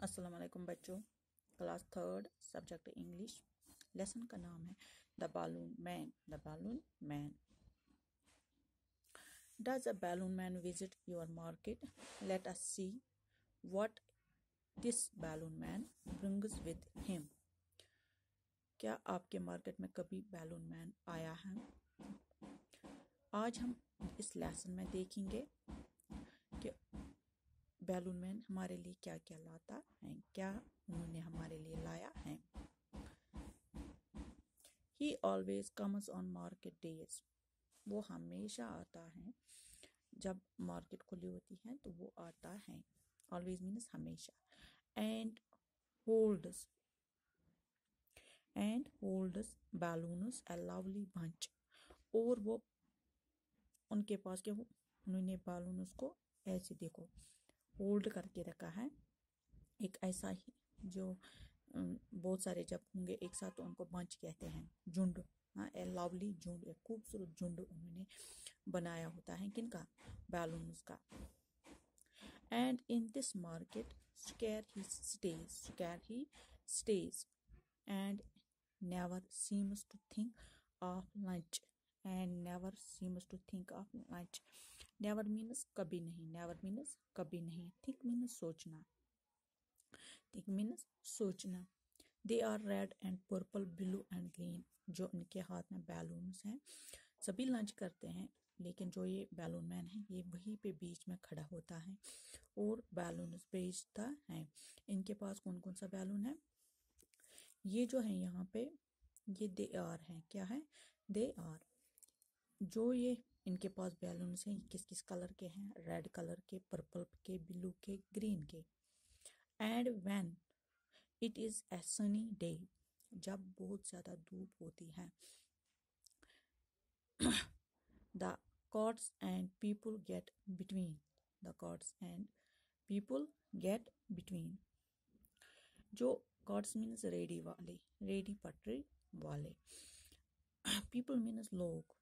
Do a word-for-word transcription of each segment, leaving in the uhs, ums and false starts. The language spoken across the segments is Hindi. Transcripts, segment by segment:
अस्सलाम वालेकुम बच्चों। Class third subject English. Lesson का नाम है the balloon man. The balloon man. Does a balloon man visit your market? Let us see what this balloon man brings with him. क्या आपके मार्केट में कभी बालून मैन आया है? आज हम इस लेसन में देखेंगे कि बैलून मैन हमारे लिए क्या क्या लाता है, क्या उन्होंने हमारे लिए लाया है। He always comes on market days. वो हमेशा आता है जब मार्केट खुली होती है, तो वो आता है। Always means हमेशा। And holds and holds balloons a lovely bunch. और वो उनके पास क्या, उन्होंने बालून्स को ऐसे देखो होल्ड करके रखा है, एक ऐसा ही जो बहुत सारे जब होंगे एक साथ तो उनको बंच कहते हैं, झुंड। हाँ, ए लवली झुंड, एक खूबसूरत झुंड उन्होंने बनाया होता है किनका? बैलून्स का। And in this market square he stays square he stays and never seems to think of lunch and never seems to think of lunch. Never means कभी नहीं, नेवर मीन्स कभी नहीं, थिंक मीन्स सोचना, थिंक मीन्स सोचना। They are red and purple, blue and green. जो इनके हाथ में बैलून्स हैं, सभी लंच करते हैं, लेकिन जो ये बैलून मैन है ये वहीं पे बीच में खड़ा होता है और बैलून्स बेचता है। इनके पास कौन कौन सा बैलून है? ये जो है यहाँ पे ये दे आर है, क्या है? They are. जो ये इनके पास बैलून्स हैं ये किस किस कलर के हैं? रेड कलर के, पर्पल के, ब्लू के, ग्रीन के। And when it is a sunny day, जब बहुत ज्यादा धूप होती है, the carts and people get between, the carts and people get between. जो कार्ट्स मीन्स रेडी वाले, रेडी पटरी वाले, पीपल मीन्स लोग,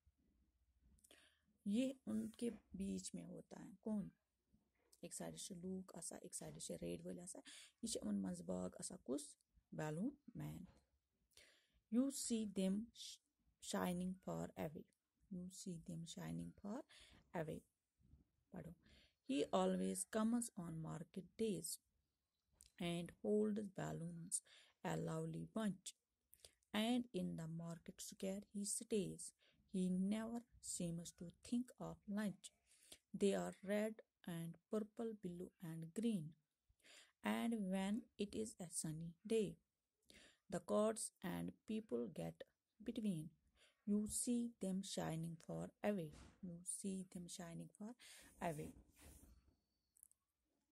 ये उनके बीच में होता है। कौन? एक साइड से लूक आसा, एक साइड से रेड वाले आसा, ये उन मंज बाग आसा कुछ balloon man. You see them shining far away. You see them shining far away. पढ़ो। He always comes on market days and holds balloons a lovely bunch. And in the market square he stays. He never seems to think of lunch. They are red and purple, blue and green. And when it is a sunny day, the carts and people get between. You see them shining far away. You see them shining far away.